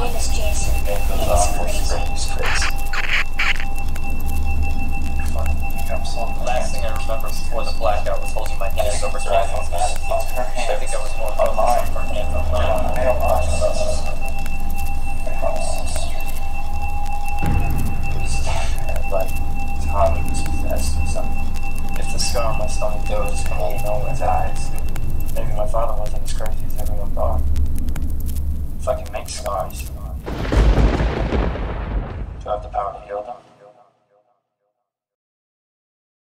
name is Jason. He's crazy. Last thing I remember before the blackout was holding my hand over her hand. I think I was more focused on her hand than mine. I don't mind those. But Tommy was possessed or something. If the scar on my stomach goes, come on, no one's eyes.